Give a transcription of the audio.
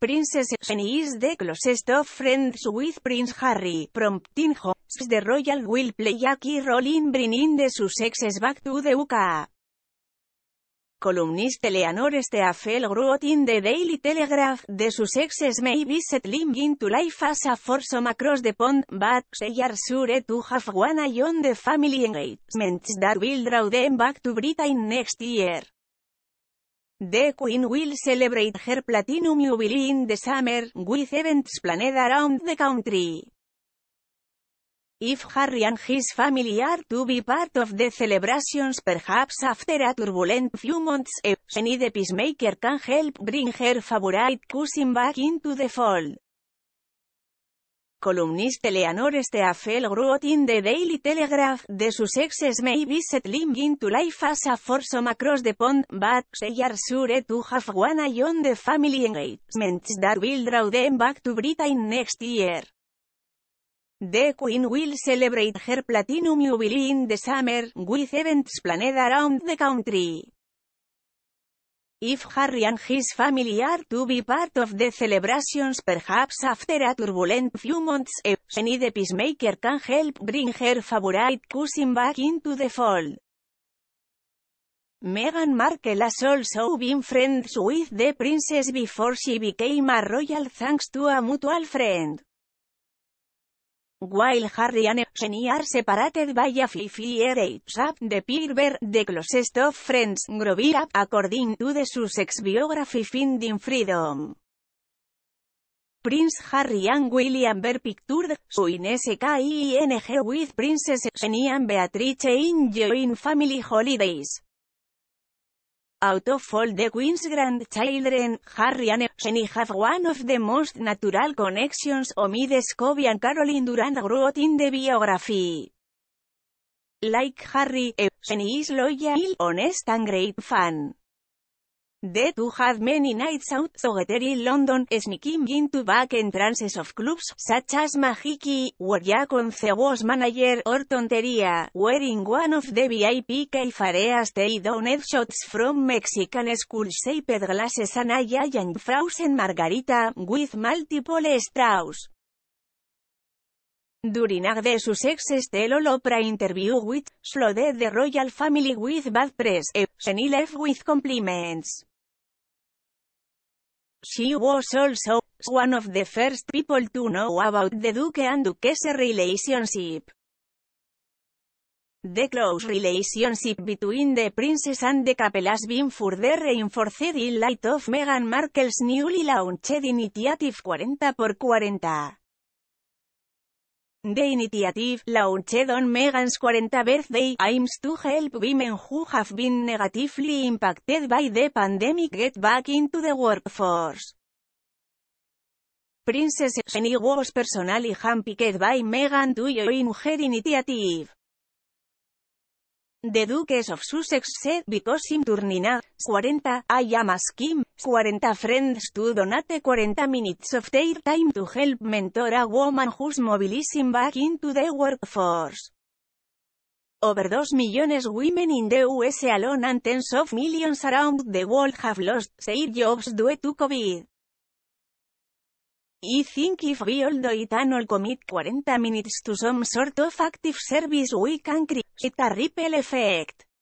Princess Eugenie is the closest of friends with Prince Harry, prompting hopes the royal will play a key role in bringing the Sussexes back to the UK. Columnist Eleanor Steafel wrote in the Daily Telegraph, the Sussexes may be settling into life as a foursome across the pond, but they are sure to have one eye on the family engagements that will draw them back to Britain next year. The Queen will celebrate her Platinum Jubilee in the summer, with events planned around the country. If Harry and his family are to be part of the celebrations, perhaps after a turbulent few months, Eugenie the Peacemaker can help bring her favorite cousin back into the fold. Columnist Eleanor Steafel wrote in the Daily Telegraph, the Sussexes may be settling into life as a foursome across the pond, but they are sure to have one eye on the family engagements that will draw them back to Britain next year. The Queen will celebrate her Platinum Jubilee in the summer, with events planned around the country. If Harry and his family are to be part of the celebrations, perhaps after a turbulent few months, Eugenie the Peacemaker can help bring her favorite cousin back into the fold. Meghan Markle has also been friends with the princess before she became a royal thanks to a mutual friend. While Harry and Eugenie are separated by a 5-year age gap, the pair were the closest of friends growing up, according to the Sussex biography Finding Freedom. Prince Harry and William were pictured in skying with Princess Eugenie and Beatrice enjoying family holidays. Out of all the Queen's grandchildren, Harry and Eugenie have one of the most natural connections, Omid Scobie and Caroline Durand wrote in the biography. Like Harry, Eugenie is loyal, honest and great fun. The two had many nights out together in London, sneaking into back entrances of clubs, such as Mahiki, where Jaconce was manager, or Tonteria, wearing one of the VIP Caifareas they-doned shots from Mexican skull-shaped glasses and a giant frozen margarita, with multiple straws. During the Sussexes tell-all-Oprah interview which flooded the royal family with bad press, Eugenie left with compliments. She was also one of the first people to know about the Duke and Duchess relationship. The close relationship between the princess and the couple has been further reinforced in light of Meghan Markle's newly launched initiative 40x40. The initiative, launched on Meghan's 40th birthday, aims to help women who have been negatively impacted by the pandemic get back into the workforce. Princess Eugenie was personally handpicked by Meghan to join her initiative. The Duchess of Sussex said, because I'm turning 40, I am asking 40 friends to donate 40 minutes of their time to help mentor a woman who's mobilizing back into the workforce. Over 2 million women in the US alone and tens of millions around the world have lost their jobs due to COVID. I think if we all do it and all commit 40 minutes to some sort of active service, we can create a ripple effect.